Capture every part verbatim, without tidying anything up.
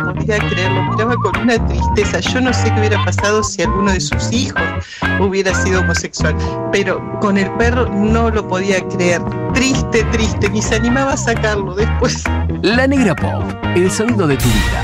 podía creer, lo miraba con una tristeza. Yo no sé qué hubiera pasado si alguno de sus hijos hubiera sido homosexual, pero con el perro no lo podía creer. Triste, triste, ni se animaba a sacarlo después. La Negra Pop, el sonido de tu vida.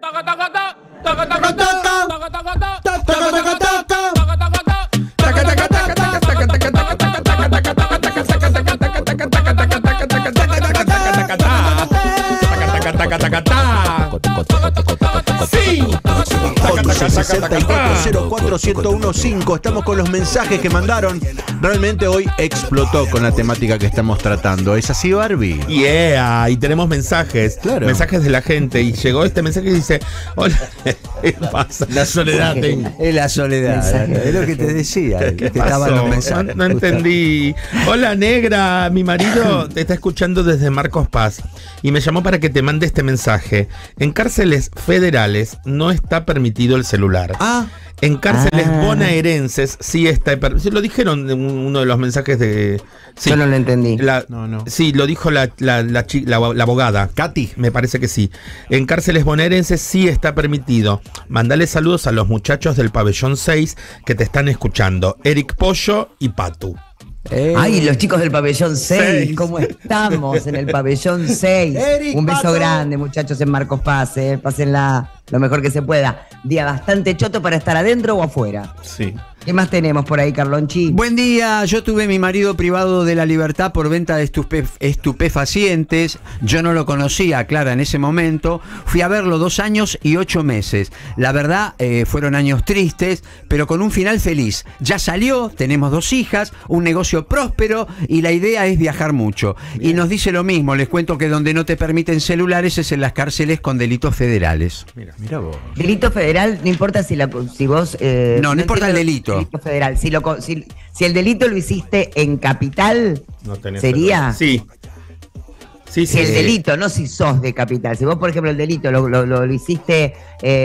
Sí. sesenta y cuatro cero cuatro uno uno cinco. Estamos con los mensajes que mandaron. Realmente hoy explotó con la temática que estamos tratando. ¿Es así, Barbie? Yeah, y tenemos mensajes. Claro. Mensajes de la gente. Y llegó este mensaje que dice: hola, ¿qué pasa? La soledad tengo. Es la soledad. Mensaje. Es lo que te decía. ¿Qué que estaban los pasó? mensajes. No, no entendí. Hola, negra. Mi marido te está escuchando desde Marcos Paz y me llamó para que te mande este mensaje. En cárceles federales no está permitido el celular. Ah. En cárceles Ah. bonaerenses sí está permitido. Lo dijeron en uno de los mensajes de... Sí, Yo no lo entendí. la- No, no. Sí, lo dijo la, la, la, chi- la- la abogada. Katy. Me parece que sí. En cárceles bonaerenses sí está permitido. Mandale saludos a los muchachos del pabellón seis que te están escuchando. Eric Pollo y Patu. Eh, Ay, los chicos del pabellón seis, Seis. ¿cómo estamos en el pabellón seis? Eric, Un beso Pato. grande, muchachos, en Marcos Paz, eh. Pásenla lo mejor que se pueda. Día bastante choto para estar adentro o afuera. Sí. ¿Qué más tenemos por ahí, Carlonchi? Buen día, yo tuve mi marido privado de la libertad por venta de estupe- estupefacientes. Yo no lo conocía, Clara, en ese momento. Fui a verlo dos años y ocho meses. La verdad, eh, fueron años tristes, pero con un final feliz. Ya salió, tenemos dos hijas, un negocio próspero y la idea es viajar mucho. Bien. Y nos dice lo mismo, les cuento que donde no te permiten celulares es en las cárceles con delitos federales. Mira. Mira vos. Delito federal, no importa si, la, si vos... eh, No, no importa el entiendo delito. Delito federal. Si, lo, co- si, si el delito lo hiciste en capital, No tenés ¿sería? celular. Sí. Sí, Si sí. el delito, no si sos de capital. Si vos, por ejemplo, el delito lo, lo, lo- lo hiciste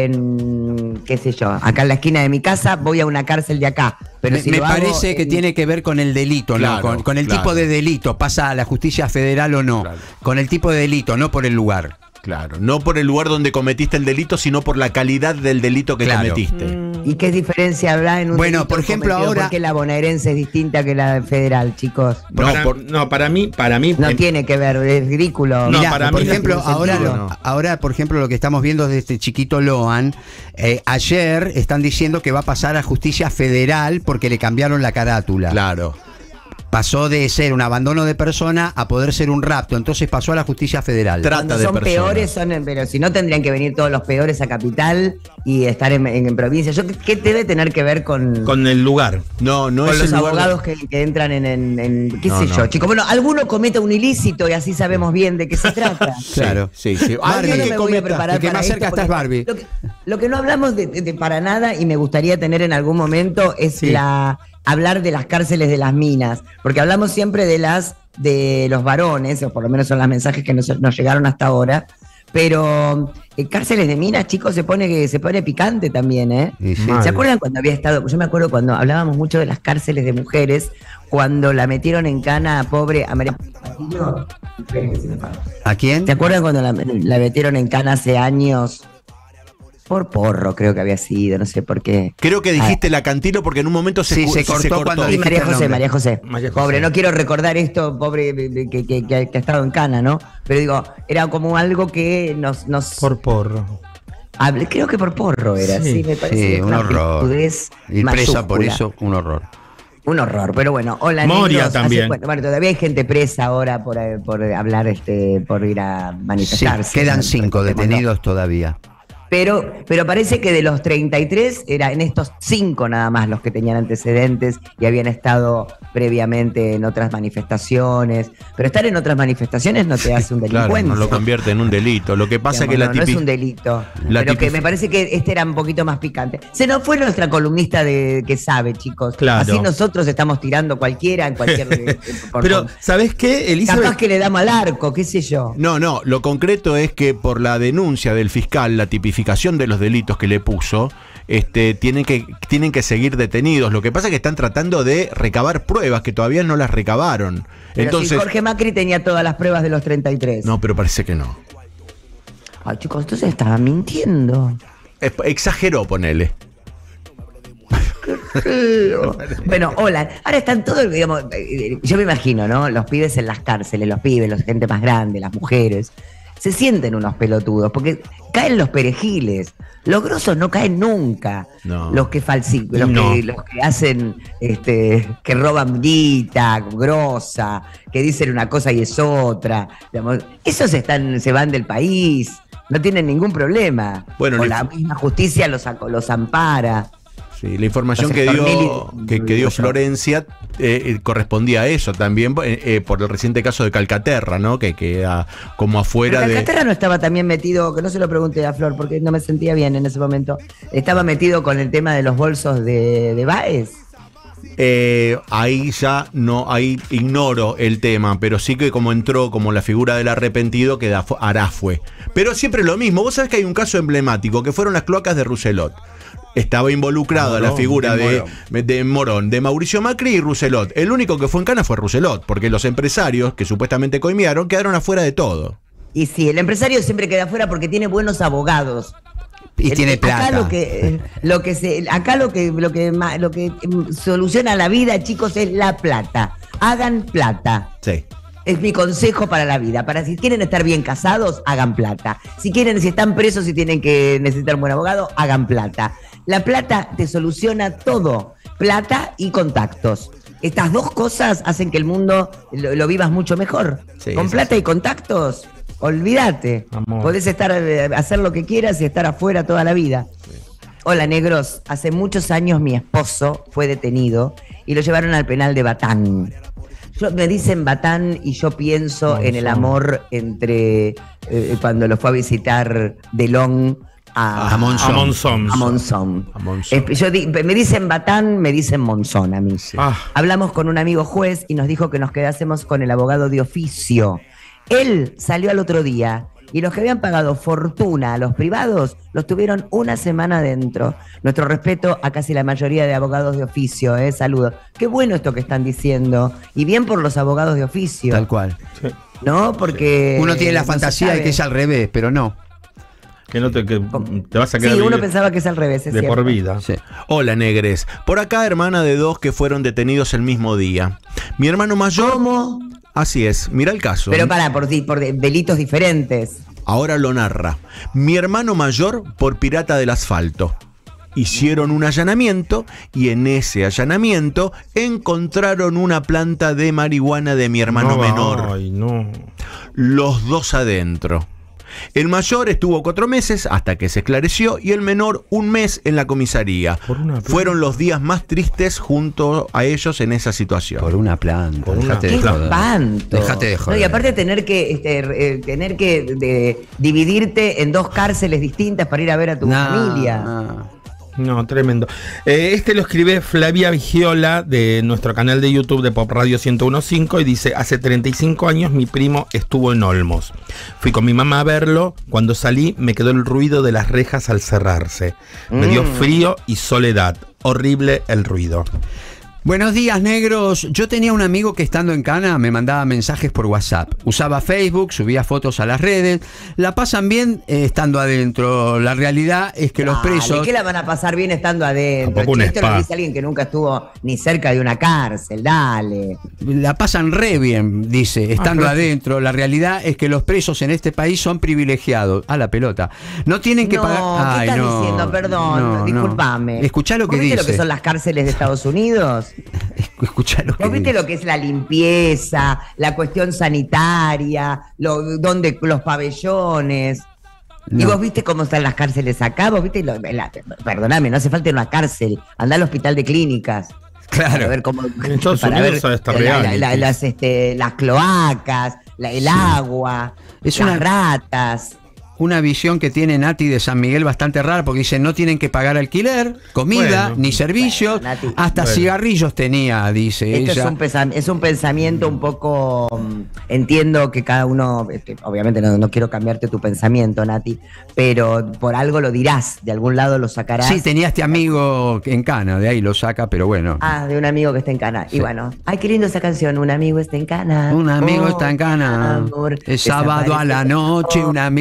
en, qué sé yo, acá en la esquina de mi casa, voy a una cárcel de acá. Pero me si me lo hago parece que en- tiene que ver con el delito, Claro, ¿no? Con, con el claro. tipo de delito, pasa a la justicia federal o no. Claro. Con el tipo de delito, no por el lugar. Claro, no por el lugar donde cometiste el delito, sino por la calidad del delito que Claro. cometiste. ¿Y qué diferencia habrá en un Bueno, delito por ejemplo, cometido? ahora- ¿Por qué la bonaerense es distinta que la federal, chicos? No, No, para, por- no, para mí, para mí. No em, tiene que ver, es ridículo. No, Mirá, para por mí no ejemplo, tiene ahora, sentido. lo- ahora, por ejemplo, lo que estamos viendo de este chiquito Loan, eh, ayer están diciendo que va a pasar a justicia federal porque le cambiaron la carátula. Claro. Pasó de ser un abandono de persona a poder ser un rapto, entonces pasó a la justicia federal. Tra- Cuando de son personas. peores, son, en- pero si no tendrían que venir todos los peores a capital y estar en, en- en provincia. Yo, ¿qué, qué debe tener que ver con, Con el lugar. No, no con es los el lugar de- abogados que, que entran en, en- en- qué No, sé no. yo, chicos? Bueno, alguno cometa un ilícito y así sabemos bien de qué se trata. Claro. Sí, sí. Yo Alguien no que me voy a cometa- preparar el que para más cerca esto, está es porque Barbie. Lo que, lo que no hablamos de, de- de para nada y me gustaría tener en algún momento es Sí. la hablar de las cárceles de las minas, porque hablamos siempre de las de los varones, o por lo menos son los mensajes que nos, nos llegaron hasta ahora, pero eh, cárceles de minas, chicos, se pone que se pone picante también, ¿eh? Y sí. Mal. ¿Se acuerdan cuando había estado? Yo me acuerdo cuando hablábamos mucho de las cárceles de mujeres, cuando la metieron en cana a pobre a María Castillo. ¿A quién? ¿Se acuerdan cuando la, la metieron en cana hace años? Por porro, creo que había sido, no sé por qué. Creo que dijiste la Cantilo porque en un momento se, Sí, escu- se cortó cuando Sí, dijiste María el José, nombre. María José. María José. Pobre, no quiero recordar esto, pobre, que, que, que- que ha estado en cana, ¿no? Pero digo, era como algo que nos... nos Por porro. hablé- creo que por porro era, sí, Sí, me parece. Sí, que es un una horror. pelotudez Ir presa por mayúscula. eso, un horror. Un horror, pero bueno, hola Moria negros, también. hace- bueno, bueno, todavía hay gente presa ahora por, eh, por hablar, este, por ir a Sí, manifestarse. quedan cinco Recordémoslo. detenidos todavía. Pero, pero parece que de los treinta y tres, era en estos cinco nada más los que tenían antecedentes y habían estado previamente en otras manifestaciones. Pero estar en otras manifestaciones no te hace un delincuente. Claro, no lo convierte en un delito. Lo que pasa es Digamos, que la no, no es tipi- un delito. la Pero que tipi- me parece que este era un poquito más picante. Se nos fue nuestra columnista de que sabe, chicos. Claro. Así nosotros estamos tirando cualquiera en cualquier. eh, por- Pero, por- ¿sabés qué, Elizabeth? capaz que le damos al arco, qué sé yo. No, no, lo concreto es que por la denuncia del fiscal, la tipificación de los delitos que le puso, este, tienen que, tienen que seguir detenidos. Lo que pasa es que están tratando de recabar pruebas que todavía no las recabaron. Pero Entonces, si Jorge Macri tenía todas las pruebas de los treinta y tres. no, pero parece que no. Ay, chicos, entonces estaban mintiendo. Exageró, ponele. Bueno, hola. Ahora están todos, digamos, yo me imagino, ¿no? Los pibes en las cárceles, los pibes, la gente más grande, las mujeres, se sienten unos pelotudos, porque caen los perejiles. Los grosos no caen nunca. No. Los que falsifican, los, No. que, los que hacen, este, que roban guita, grosa, que dicen una cosa y es otra. Digamos, esos están, se van del país, no tienen ningún problema. Bueno, o le- la misma justicia los, los ampara. Sí, la información Los que dio, estornilis- que, que dio yo. Florencia eh, eh, correspondía a eso también, eh, eh, por el reciente caso de Calcaterra, ¿no? Que queda como afuera Pero de... Calcaterra no estaba también metido, que no se lo pregunté a Flor porque no me sentía bien en ese momento. Estaba metido con el tema de los bolsos de, de Baez. Eh, ahí ya no, ahí ignoro el tema, pero sí que como entró como la figura del arrepentido, queda fu- Arafue. Pero siempre lo mismo, vos sabés que hay un caso emblemático, que fueron las cloacas de Rousselot. Estaba involucrada la Morón, figura de de, Morón. de Morón, de Mauricio Macri y Rousselot. El único que fue en cana fue Rousselot, porque los empresarios que supuestamente coimearon quedaron afuera de todo. Y sí, el empresario siempre queda afuera porque tiene buenos abogados. Y El- tiene Acá plata. lo que, lo que se, acá lo que, lo que, ma- lo que mm, soluciona la vida, chicos, es la plata. Hagan plata. Sí. Es mi consejo para la vida. Para si quieren estar bien casados, hagan plata. Si quieren, si están presos y tienen que necesitar un buen abogado, hagan plata. La plata te soluciona todo. Plata y contactos. Estas dos cosas hacen que el mundo lo, lo vivas mucho mejor. Sí, Con es plata así. y contactos, olvídate. Amor. Podés estar, eh, hacer lo que quieras y estar afuera toda la vida. Hola, negros. Hace muchos años mi esposo fue detenido y lo llevaron al penal de Batán. Yo, me dicen Batán y yo pienso Monzón. en el amor entre eh, cuando lo fue a visitar Delón a, A Monzón. A Monzón. a Monzón. A Monzón. Eh, yo di- me dicen Batán, me dicen Monzón a mí. Ah. Hablamos con un amigo juez y nos dijo que nos quedásemos con el abogado de oficio. Él salió al otro día y los que habían pagado fortuna a los privados los tuvieron una semana dentro. Nuestro respeto a casi la mayoría de abogados de oficio, ¿eh? Saludos. Qué bueno esto que están diciendo. Y bien por los abogados de oficio. Tal cual. Sí. ¿No? Porque. Uno tiene la no se fantasía de sabe. que es al revés, pero no. Que no te, que te vas a quedar Sí, uno vivir pensaba que es al revés. Es de cierto. por vida. Sí. Hola, negres. Por acá, hermana de dos que fueron detenidos el mismo día. Mi hermano mayor... ¿Cómo? Así es, mira el caso. Pero para, por, di- por de- delitos diferentes. Ahora lo narra. Mi hermano mayor por pirata del asfalto. Hicieron un allanamiento y en ese allanamiento encontraron una planta de marihuana de mi hermano No, menor. Ay, no. Los dos adentro. El mayor estuvo cuatro meses hasta que se esclareció y el menor un mes en la comisaría. Por una planta. Fueron los días más tristes junto a ellos en esa situación. Por una planta. Por una Dejate de ¡Qué planta. joder. espanto! Dejate de No, joder. y aparte tener que este, eh, tener que de- dividirte en dos cárceles distintas para ir a ver a tu No, familia. no. No, tremendo. Eh, este lo escribe Flavia Vigiola de nuestro canal de YouTube de Pop Radio ciento uno punto cinco y dice: hace treinta y cinco años mi primo estuvo en Olmos. Fui con mi mamá a verlo. Cuando salí me quedó el ruido de las rejas al cerrarse. Me dio Mm. frío y soledad. Horrible el ruido. Buenos días, negros. Yo tenía un amigo que estando en cana me mandaba mensajes por WhatsApp. Usaba Facebook, subía fotos a las redes. La pasan bien eh, estando adentro. La realidad es que los Dale, presos... ¿qué la van a pasar bien estando adentro? Tampoco un Che, esto lo spa. dice alguien que nunca estuvo ni cerca de una cárcel, dale. La pasan re bien, dice, estando Ah, adentro. La realidad es que los presos en este país son privilegiados. A la pelota. No tienen que no, pagar... ¿qué Ay, estás no, diciendo? Perdón, no, no. discúlpame. Escuchá lo ¿Vos que viste dice. lo que son las cárceles de Estados Unidos? Escuchá lo que ¿Vos viste dice. lo que es la limpieza, la cuestión sanitaria, lo, donde los pabellones? ¿Y No. vos viste cómo están las cárceles acá? ¿Vos viste? Lo, la- perdóname, no hace falta una cárcel. Andá al hospital de clínicas. Claro. Para ver cómo. En Estados para Unidos ver sabe estar la- la- reality. la- las, este, las cloacas, la- el agua, Es las una- ratas. Una visión que tiene Nati de San Miguel bastante rara, porque dice no tienen que pagar alquiler, comida, Bueno. ni servicios, Bueno, Nati. hasta Bueno. cigarrillos tenía, dice Esto ella. es un, pesa- es un pensamiento un poco. mm, Entiendo que cada uno. este, obviamente no, no quiero cambiarte tu pensamiento, Nati, pero por algo lo dirás, de algún lado lo sacarás. Sí, tenía este amigo en Cana, de ahí lo saca, pero bueno. Ah, de un amigo que está en Cana. Sí. Y bueno, ay, qué lindo esa canción. Un amigo está en Cana. Un amigo Oh, está en Cana. amor, Es sábado a la desaparece. noche, Oh. un amigo está en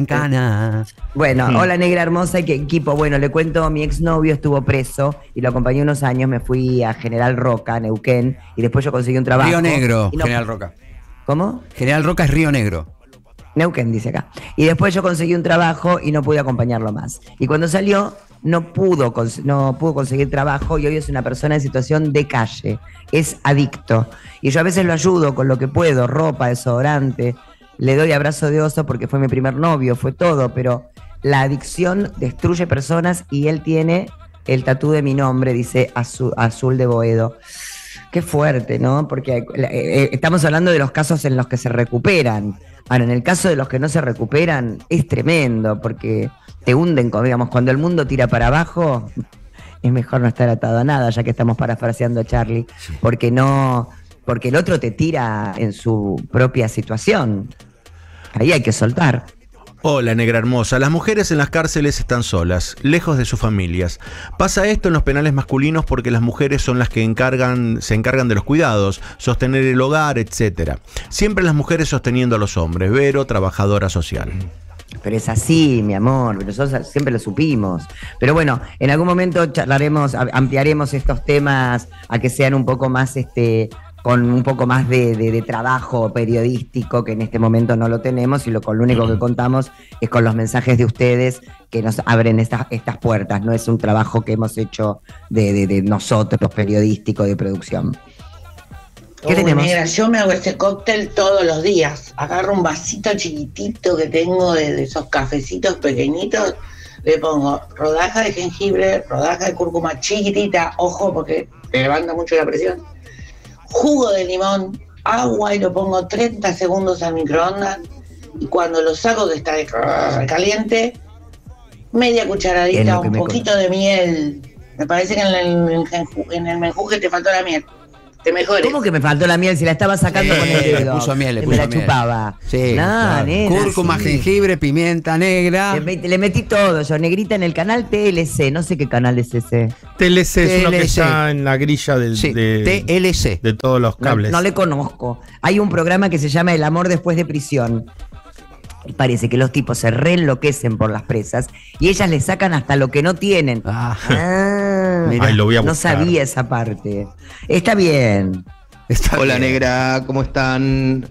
en cana. Bueno, Mm. hola negra hermosa y qué equipo. Bueno, le cuento, mi exnovio estuvo preso y lo acompañé unos años, me fui a General Roca, Neuquén, y después yo conseguí un trabajo. Río Negro, y no- General Roca. ¿Cómo? General Roca es Río Negro. Neuquén, dice acá. Y después yo conseguí un trabajo y no pude acompañarlo más. Y cuando salió, no pudo, cons- no pudo conseguir trabajo y hoy es una persona en situación de calle. Es adicto. Y yo a veces lo ayudo con lo que puedo, ropa, desodorante. Le doy abrazo de oso porque fue mi primer novio, fue todo. Pero la adicción destruye personas y él tiene el tatú de mi nombre, dice Azul, Azul de Boedo. Qué fuerte, ¿no? Porque eh, eh, estamos hablando de los casos en los que se recuperan. Ahora, en el caso de los que no se recuperan, es tremendo, porque te hunden, como, digamos, cuando el mundo tira para abajo, es mejor no estar atado a nada, ya que estamos parafraseando a Charlie, porque no, porque el otro te tira en su propia situación. Ahí hay que soltar. Hola, negra hermosa. Las mujeres en las cárceles están solas, lejos de sus familias. Pasa esto en los penales masculinos porque las mujeres son las que encargan, se encargan de los cuidados, sostener el hogar, etcétera. Siempre las mujeres sosteniendo a los hombres. Vero, trabajadora social. Pero es así, mi amor, nosotros siempre lo supimos. Pero bueno, en algún momento charlaremos, a- ampliaremos estos temas a que sean un poco más, este, con un poco más de, de- de trabajo periodístico, que en este momento no lo tenemos, y lo, con lo único que contamos es con los mensajes de ustedes que nos abren estas, estas puertas. No es un trabajo que hemos hecho de, de- de nosotros, periodístico, de producción. ¿Qué Uy, tenemos? negra, yo me hago este cóctel todos los días. Agarro un vasito chiquitito que tengo de, de esos cafecitos pequeñitos. Le pongo rodaja de jengibre, rodaja de cúrcuma chiquitita, ojo porque te levanta mucho la presión. Jugo de limón, agua y lo pongo treinta segundos al microondas. Y cuando lo saco que está caliente, media Es cucharadita, lo que un me poquito de miel. Me parece que en el, en el menjuje te faltó la miel. Te mejores. ¿Cómo que me faltó la miel si la estaba sacando Eh, con el le dedo? puso miel, le Que puso me la miel. chupaba. Sí, No, claro. nena, Cúrcuma, sí. jengibre, pimienta negra. Le, met- le metí todo yo, negrita, en el canal T L C. No sé qué canal es ese. T L C es uno que T L C. está en la grilla del, Sí, de, T L C. de todos los No, cables. no le conozco. Hay un programa que se llama El amor después de prisión. Y parece que los tipos se reenloquecen por las presas y ellas le sacan hasta lo que no tienen. Ah, Ah, Mirá, Ay, lo voy a no buscar. sabía esa parte. Está bien. está Hola bien. negra, ¿cómo están?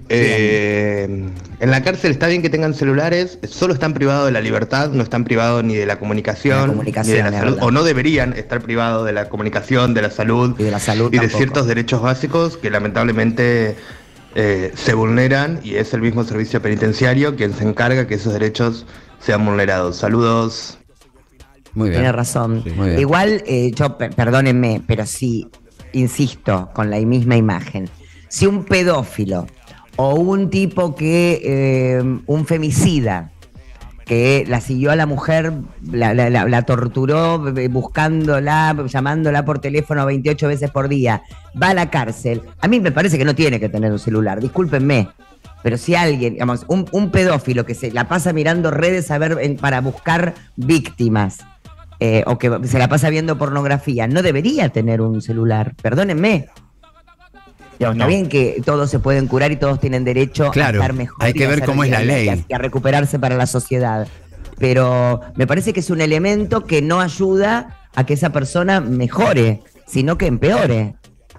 Eh, en la cárcel está bien que tengan celulares, solo están privados de la libertad, no están privados ni de la comunicación, De la comunicación, ni de la es salud, verdad. o no deberían estar privados de la comunicación, de la salud Y de la salud y de tampoco. ciertos derechos básicos que lamentablemente eh, se vulneran y es el mismo servicio penitenciario quien se encarga que esos derechos sean vulnerados. Saludos. Muy bien. Tiene razón. Sí, muy bien. Igual, eh, yo, per- perdónenme, pero sí, insisto, con la misma imagen. Si un pedófilo o un tipo que, eh, un femicida, que la siguió a la mujer, la, la- la- la torturó eh, buscándola, llamándola por teléfono veintiocho veces por día, va a la cárcel, a mí me parece que no tiene que tener un celular, discúlpenme. Pero si alguien, digamos, un, un pedófilo que se la pasa mirando redes a ver, en- para buscar víctimas, eh, o que se la pasa viendo pornografía, no debería tener un celular, perdónenme. Digo, está No. bien que todos se pueden curar y todos tienen derecho Claro, a estar mejor. hay y que a ver ser- cómo es y a- la ley. y a- y a recuperarse para la sociedad. Pero me parece que es un elemento que no ayuda a que esa persona mejore, sino que empeore.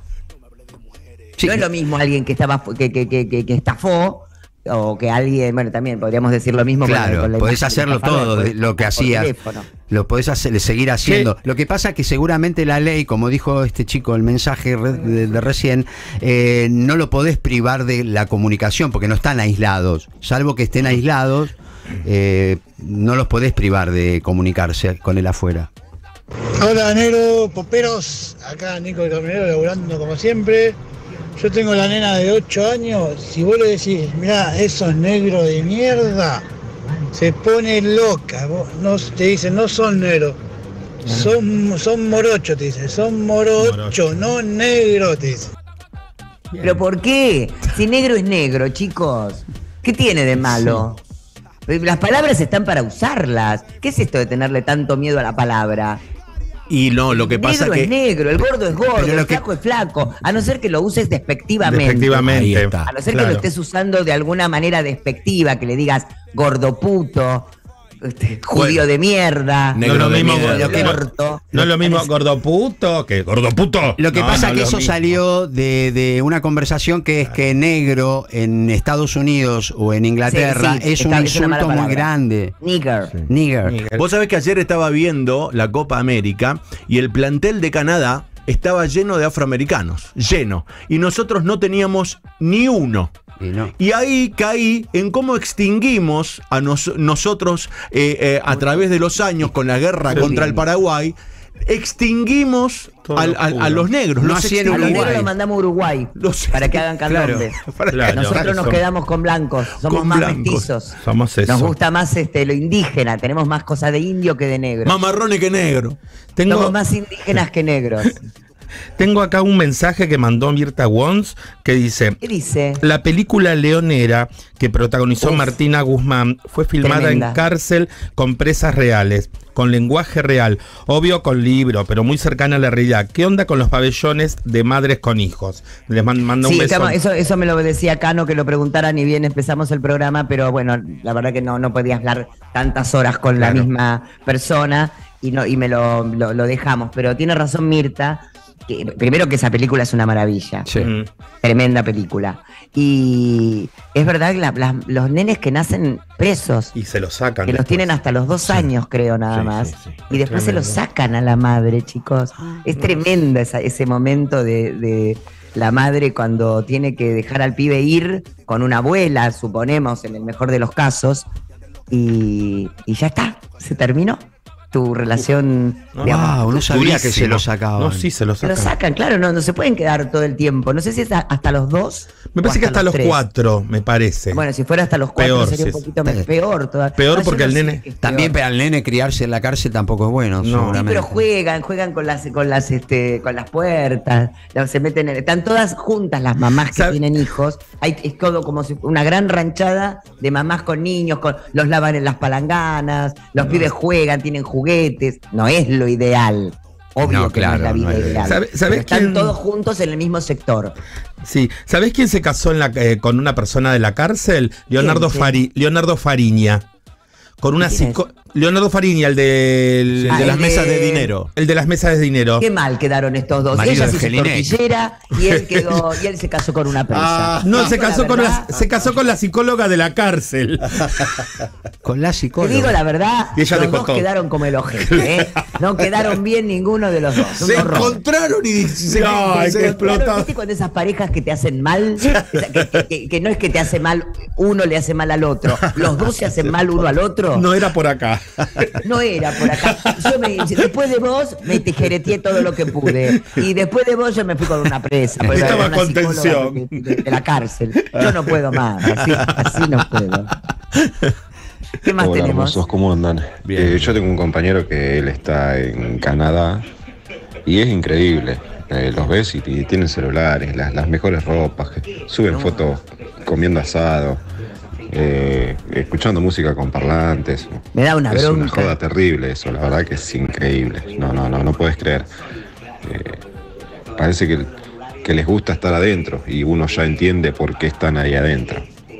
Sí. No es lo mismo alguien que estaba que, que, que, que- que estafó o que alguien, bueno, también podríamos decir lo mismo. con la- Claro, con la podés imagen del hacerlo estafador, todo, por- de lo que por hacías. teléfono. Lo podés hacer, seguir haciendo. Lo que pasa es que seguramente la ley, como dijo este chico el mensaje re- de, de recién, eh, no lo podés privar de la comunicación porque no están aislados. Salvo que estén aislados, eh, no los podés privar de comunicarse con el afuera. Hola, negro, poperos. Acá Nico el camionero laburando como siempre. Yo tengo la nena de ocho años. Si vos le decís, mirá, esos negros de mierda, se pone loca. Vos, no, te dicen, no son negros. Son, son morochos, te dicen. Son morochos, Morocho. no negros, te dicen. ¿Pero por qué? Si negro es negro, chicos. ¿Qué tiene de malo? Las palabras están para usarlas. ¿Qué es esto de tenerle tanto miedo a la palabra? Y no, lo que el pasa negro que... es negro, el gordo es gordo, Pero el lo que- flaco es flaco, a no ser que lo uses despectivamente. Despectivamente. Ahí está. A no ser Claro. que lo estés usando de alguna manera despectiva, que le digas gordo puto, este, judío Bueno. de mierda, No es lo de mismo, mierda. lo que- orto. no es lo mismo gordo puto que gordo puto. Lo que No, pasa no es que lo eso mismo. salió de, de una conversación que es que negro en Estados Unidos o en Inglaterra Sí, sí, es está- un es una mala insulto muy palabra. grande. Nigger. Nigger. Miguel. Vos sabés que ayer estaba viendo la Copa América y el plantel de Canadá estaba lleno de afroamericanos, lleno. Y nosotros no teníamos ni uno. Y no. Y ahí caí en cómo extinguimos a nos- nosotros eh, eh, a través de los años con la guerra Sí. contra el Paraguay, extinguimos Todo al- al- a oscuro. los negros. No los hacían A los extinguimos. negros Uruguay. los mandamos a Uruguay Los- para que hagan Claro. candombe. Claro, Nosotros nos eso. quedamos con blancos, somos Con más blancos. mestizos. Somos eso. Nos gusta más este, lo indígena, tenemos más cosas de indio que de negro. Más marrones que negro. Tengo, Somos más indígenas que negros. tengo acá un mensaje que mandó Mirta Wons que dice: ¿Qué dice? la película Leonera, que protagonizó Uf. Martina Guzmán, fue filmada Tremenda. en cárcel con presas reales, con lenguaje real, obvio con libro, pero muy cercana a la realidad. ¿Qué onda con los pabellones de madres con hijos? Les man- mando Sí, un beso. estamos- eso, eso me lo decía Cano, que lo preguntara ni bien empezamos el programa, pero bueno, la verdad que no, no podía hablar tantas horas con Claro. la misma persona y, no, y me lo, lo- lo dejamos. Pero tiene razón Mirta, que, primero que esa película es una maravilla. Sí. Mm. Tremenda película. Y es verdad que la- la- los nenes que nacen presos, Y se lo sacan. que los después. tienen hasta los dos años, creo, nada Sí, más. sí, sí. Y después se Tremendo. los sacan a la madre, chicos. Es tremendo esa- ese momento de, de la madre cuando tiene que dejar al pibe ir con una abuela, suponemos, en el mejor de los casos. Y, y ya está, se terminó tu relación. No, digamos. Wow, no sabía que se Durísimo. lo sacaban. No, sí, se lo Se lo sacan. sacan, claro, no, no se pueden quedar todo el tiempo. No sé si es a- hasta los dos. Me o parece que hasta los tres. cuatro, me parece. Bueno, si fuera hasta los cuatro Peor, sería sí, un poquito sí. más- peor todavía. Peor No, yo porque no el sé nene- qué es También peor. para el nene criarse en la cárcel tampoco es bueno, No. Sí, seguramente. pero juegan, juegan con las, con las, este, con las puertas, la- se meten, en- están todas juntas las mamás que ¿Sabe? tienen hijos. Hay, es todo como si- una gran ranchada de mamás con niños, con, los lavan en las palanganas, los pibes juegan, tienen juguetes. No es lo ideal. Obvio No, que claro, no es la vida no es lo ideal. ¿Sabe- Pero sabés están quién- todos juntos en el mismo sector. Sí. ¿Sabés quién se casó en la, eh, con una persona de la cárcel? Leonardo, ¿Quién? Fari, Leonardo Fariña. Con una ¿Quién psico- Leonardo Fariña, el, del- El Ah, de el las de- mesas de dinero. el de las mesas de dinero. Qué mal quedaron estos dos. Marido Ella de se hizo Jelinek. tortillera y él quedó, y él se casó con una presa. Ah, No, se Digo casó, la con la, verdad. se casó con la psicóloga de la cárcel. Con la Te psicóloga. digo la verdad, Y ella los dejó dos todo. quedaron como el ojete, ¿eh? No quedaron bien ninguno de los dos. Un Se horror. encontraron y se, No, hay se- que explotar. Claro, ¿viste cuando esas parejas que te hacen mal? Esa- Que, que- que- que no es que te hace mal, uno le hace mal al otro. Los dos se hacen mal uno al otro. No era por acá. No era por acá. Yo me, después de vos me tijereteé todo lo que pude. Y después de vos yo me fui con una presa. porque Necesitaba era una psicóloga contención. De, de- de la cárcel. Yo no puedo más. Así, así no puedo. ¿Qué más Hola, tenemos? hermosos, ¿cómo andan? Bien. Eh, yo tengo un compañero que él está en Canadá y es increíble. Eh, los ves y, y tienen celulares, las, las mejores ropas, que suben fotos comiendo asado, eh, escuchando música con parlantes. Me da una es una bronca. joda terrible eso, la verdad que es increíble. No, no, no, no puedes creer. Eh, parece que, que les gusta estar adentro y uno ya entiende por qué están ahí adentro.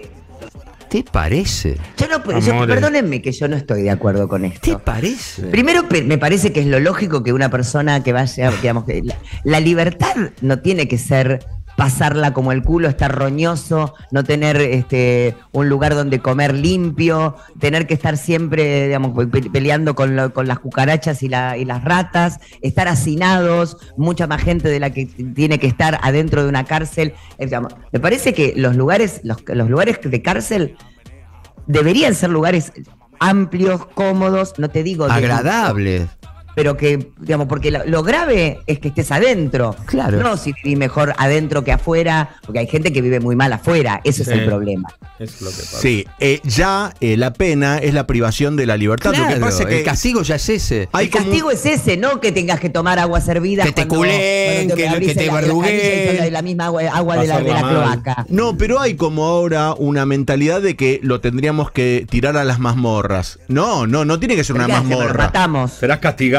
¿Te parece? Yo no puedo, yo- Amores. perdónenme que yo no estoy de acuerdo con ¿Te esto. parece? Primero, pe- me parece que es lo lógico que una persona que vaya, digamos, que la, la libertad no tiene que ser pasarla como el culo, estar roñoso, no tener este un lugar donde comer limpio, tener que estar siempre, digamos, pe- peleando con, lo- con las cucarachas y, la- y las ratas, estar hacinados, mucha más gente de la que t- tiene que estar adentro de una cárcel. Eh, digamos, me parece que los lugares, los, los lugares de cárcel deberían ser lugares amplios, cómodos, no te digo de- Agradable. pero que, digamos, porque lo, lo grave es que estés adentro. Claro. No si vivís mejor adentro que afuera, porque hay gente que vive muy mal afuera, ese Sí. es el problema. Es lo que pasa. Sí, eh, ya eh, la pena es la privación de la libertad. Lo que Claro, pasa es que el castigo ya es ese. hay el como- castigo es ese, no que tengas que tomar agua servida. Que te cuando- culen, cuando que- abrís que te la- la verdugueen. canilla y son la, la misma agua, agua de la, de la Pasarla mal. cloaca. No, pero hay como ahora una mentalidad de que lo tendríamos que tirar a las mazmorras. No, no, no tiene que ser una ¿Qué hacemos? Lo mazmorra. matamos. Serás castigado.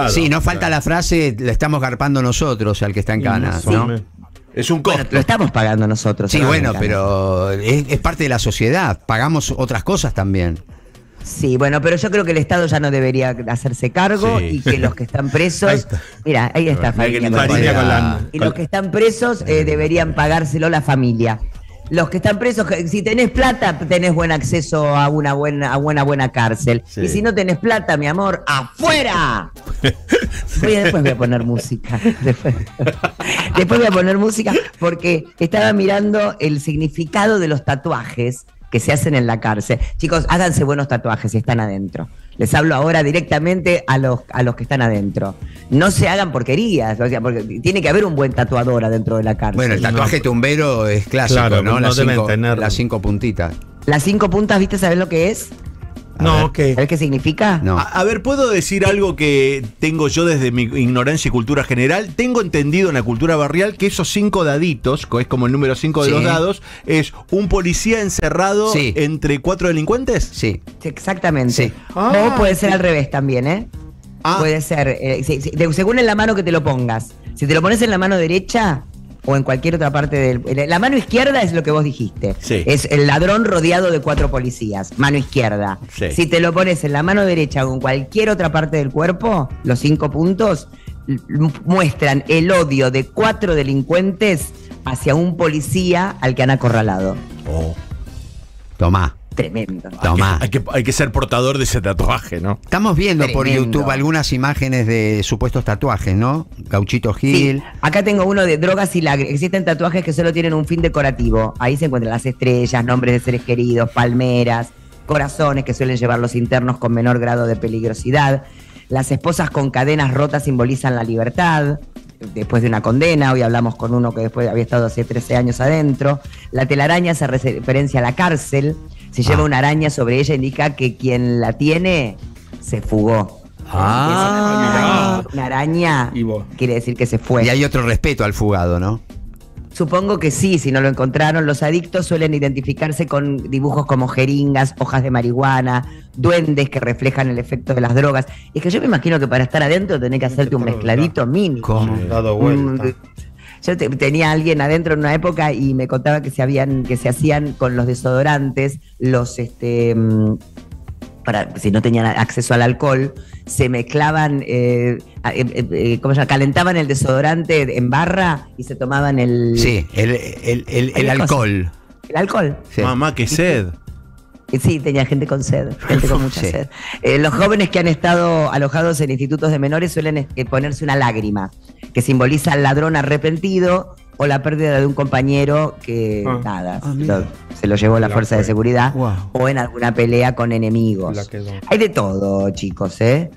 Claro. Sí, no falta la frase, le estamos garpando nosotros al que está en cana, ¿no? Es un costo. Bueno, lo estamos pagando nosotros. Sí, ¿no? bueno, Cana. pero es, es parte de la sociedad. Pagamos otras cosas también. Sí, bueno, pero yo creo que el Estado ya no debería hacerse cargo Sí. y que los que están presos, Ahí está. mira, ahí está Mira que Fariña lindo. con Fariña la- con la- y los que están presos eh, deberían pagárselo la familia. Los que están presos, que- si tenés plata, tenés buen acceso a una buena, a buena, buena cárcel. Sí. Y si no tenés plata, mi amor, ¡afuera! Voy a- después voy a poner música. Después, después voy a poner música porque estaba mirando el significado de los tatuajes que se hacen en la cárcel. Chicos, háganse buenos tatuajes si están adentro. Les hablo ahora directamente a los, a los que están adentro. No se hagan porquerías, o sea, porque tiene que haber un buen tatuador adentro de la cárcel. Bueno, el tatuaje tumbero es clásico, Claro, ¿no? no Las deben cinco, tener- las cinco puntitas. Las cinco puntas, ¿viste? ¿Sabés lo que es? No, ¿qué? ¿Sabés qué significa? No. A, a ver, ¿puedo decir algo que tengo yo desde mi ignorancia y cultura general? Tengo entendido en la cultura barrial que esos cinco daditos, que es como el número cinco de Sí. los dados, es un policía encerrado Sí. entre cuatro delincuentes. Sí. Sí, exactamente. Sí. O puede ser al revés también, ¿eh? Ah. Puede ser, eh, sí, sí, de- según en la mano que te lo pongas. Si te lo pones en la mano derecha o en cualquier otra parte del... La mano izquierda es lo que vos dijiste. Sí. Es el ladrón rodeado de cuatro policías. Mano izquierda. Sí. Si te lo pones en la mano derecha o en cualquier otra parte del cuerpo, los cinco puntos l- muestran el odio de cuatro delincuentes hacia un policía al que han acorralado. Oh. Tomá. Tremendo. Tomá. Hay que, hay, que, hay que ser portador de ese tatuaje, ¿no? Estamos viendo por Tremendo. YouTube algunas imágenes de supuestos tatuajes, ¿no? Gauchito Sí, Gil. acá tengo uno de drogas y lágrimas. Existen tatuajes que solo tienen un fin decorativo. Ahí se encuentran las estrellas, nombres de seres queridos, palmeras, corazones que suelen llevar los internos con menor grado de peligrosidad. Las esposas con cadenas rotas simbolizan la libertad. Después de una condena, hoy hablamos con uno que después había estado hace trece años adentro. La telaraña hace referencia a la cárcel. Si lleva una araña sobre ella, indica que quien la tiene se fugó. Ah. Es una araña Y vos. quiere decir que se fue. Y hay otro respeto al fugado, ¿no? Supongo que sí, si no lo encontraron. Los adictos suelen identificarse con dibujos como jeringas, hojas de marihuana, duendes que reflejan el efecto de las drogas. Es que yo me imagino que para estar adentro tenés que hacerte un mezcladito mínimo. ¿Cómo? Dado Un- vuelta. Yo te- tenía a alguien adentro en una época y me contaba que se habían, que se hacían con los desodorantes, los este mm, para si no tenían acceso al alcohol, se mezclaban, eh, eh, eh, ¿cómo se llama? Calentaban el desodorante en barra y se tomaban el, Sí, el, el, el, el Hay alcohol. el alcohol. Sí. Mamá, qué sed. Eh, Sí, tenía gente con sed, gente con mucha Sí. sed. Eh, los jóvenes que han estado alojados en institutos de menores suelen eh, ponerse una lágrima, que simboliza al ladrón arrepentido o la pérdida de un compañero que, Ah. nada, Ah, mira. lo- se lo llevó la La fuerza de fue. seguridad Wow. o en alguna pelea con enemigos. La quedó. Hay de todo, chicos, ¿eh?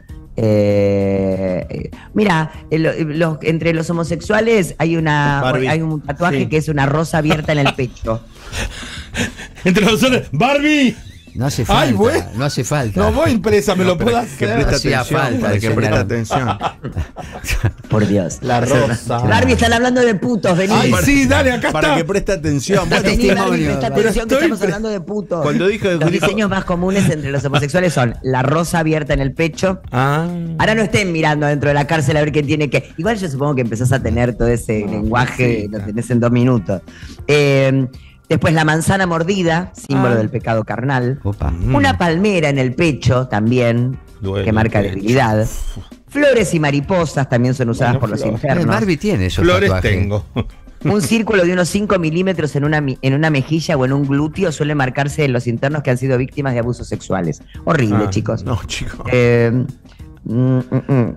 Eh, eh, mira, el- los- entre los homosexuales hay una Barbie. hay un tatuaje Sí. que es una rosa abierta en el pecho. Entre los soles. ¡Barbie! No hace falta. Ay, güey. No hace falta. No voy impresa, me lo pero puedo que hacer. presta Hacía atención, falta, para que señora. presta atención. Por Dios. La rosa. Barbie, están hablando de putos, vení. Ay, sí, dale, acá Para está. que preste atención. Da Bueno, Vení, Barbie, testimonio, presta pero atención que estoy estamos pre- hablando de putos. Cuando dijo- Los dijo- diseños más comunes entre los homosexuales son la rosa abierta en el pecho. Ah. Ahora no estén mirando dentro de la cárcel a ver quién tiene que. Igual yo supongo que empezás a tener todo ese lenguaje, lo tenés en dos minutos. Eh, después la manzana mordida, símbolo Ah. del pecado carnal. Opa. Una palmera en el pecho también, Duele que marca el pecho. debilidad. Flores y mariposas también son usadas Bueno, por los flores. Eh, internos. Barbie tiene esos Flores tatuajes. tengo. Un círculo de unos cinco milímetros en una, mi- en una mejilla o en un glúteo suele marcarse en los internos que han sido víctimas de abusos sexuales. Horrible, Ah, chicos. No, chicos. Eh, mm, mm, mm.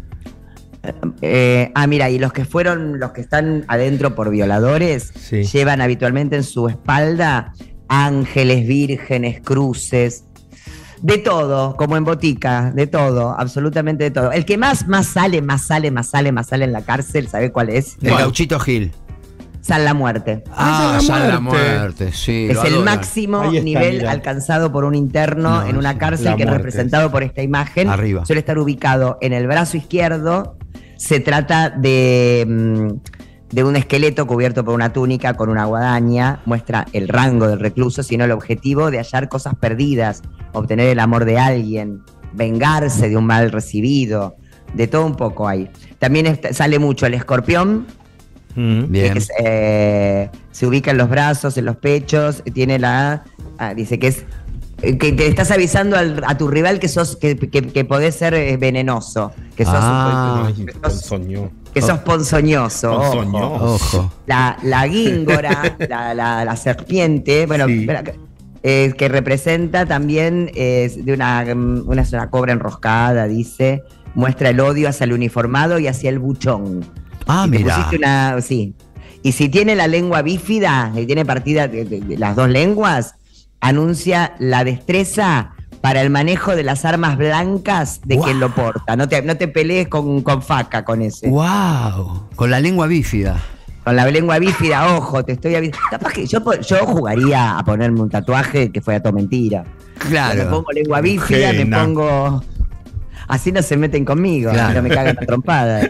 Eh, ah, mira, y los que fueron, los que están adentro por violadores, Sí. llevan habitualmente en su espalda ángeles, vírgenes, cruces, de todo, como en botica, de todo, absolutamente de todo. El que más, más sale, más sale, más sale, más sale en la cárcel, ¿sabe cuál es? El Gauchito Gil. San la muerte. Ah, San la San la muerte. muerte, sí. Es lo el adoran. máximo Ahí está, nivel mira. alcanzado por un interno No, en una sí, cárcel la que es muerte. representado por esta imagen. Arriba. Suele estar ubicado en el brazo izquierdo. Se trata de, mm, de un esqueleto cubierto por una túnica con una guadaña. Muestra el rango del recluso, sino el objetivo de hallar cosas perdidas, obtener el amor de alguien, vengarse de un mal recibido, de todo un poco hay. También está, sale mucho el escorpión. Mm, bien. Que es, eh, se ubica en los brazos, en los pechos, tiene la... Ah, dice que es... Que te estás avisando al, a tu rival que sos que, que, que podés ser eh, venenoso. Que sos, Ah, un, que sos, que sos ponzoñoso. Ponzoñoso. Ojo. Ojo. La, la guíngora, la, la, la serpiente, bueno, Sí. eh, que representa también eh, de una, una, una cobra enroscada, dice, muestra el odio hacia el uniformado y hacia el buchón. Ah, Y me mira. pusiste una, sí. Y si tiene la lengua bífida, que tiene partida de, de, de las dos lenguas, anuncia la destreza para el manejo de las armas blancas de Wow. quien lo porta. No te, no te pelees con, con faca con ese. Wow, con la lengua bífida. Con la lengua bífida, ojo, te estoy avisando. Capaz que yo, po- yo jugaría a ponerme un tatuaje que fuera todo mentira. Claro. Me pongo lengua bífida, Gena. me pongo... Así no se meten conmigo, Claro. así no me cagan a trompada.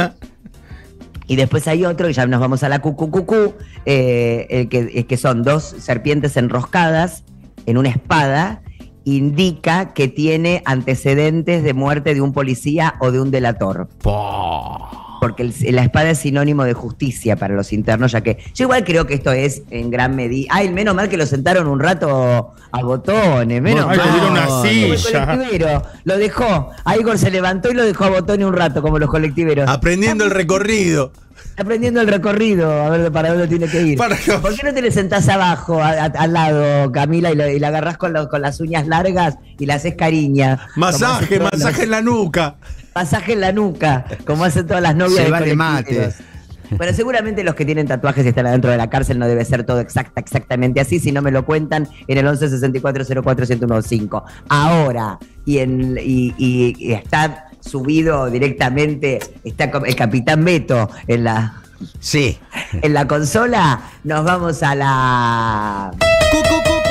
Y después hay otro, y ya nos vamos a la cucucucú, eh, el que, el que son dos serpientes enroscadas en una espada, indica que tiene antecedentes de muerte de un policía o de un delator. Porque el- la espada es sinónimo de justicia para los internos, ya que yo igual creo que esto es en gran medida... Ay, menos mal que lo sentaron un rato a botones, menos Ay, le mal. dieron una Como el silla. colectivero, lo dejó. A Igor se levantó y lo dejó a botones un rato, como los colectiveros. Aprendiendo el recorrido. Aprendiendo el recorrido, a ver para dónde tiene que ir. Para- ¿Por qué no te le sentás abajo, a- a- al lado, Camila, y, lo- y la agarrás con, lo- con las uñas largas y le haces cariña? Masaje, Como hacen todas masaje en la nuca. las- Masaje en la nuca, como hacen todas las novias Se de va de colectiveros. mate. Bueno, seguramente los que tienen tatuajes y están adentro de la cárcel no debe ser todo exacta, exactamente así, si no me lo cuentan en el once sesenta y cuatro cero cuatro ciento quince. Ahora, y, en, y, y- y está subido directamente, está con- el Capitán Beto en la, Sí. en la consola, nos vamos a la... Cu, cu, cu,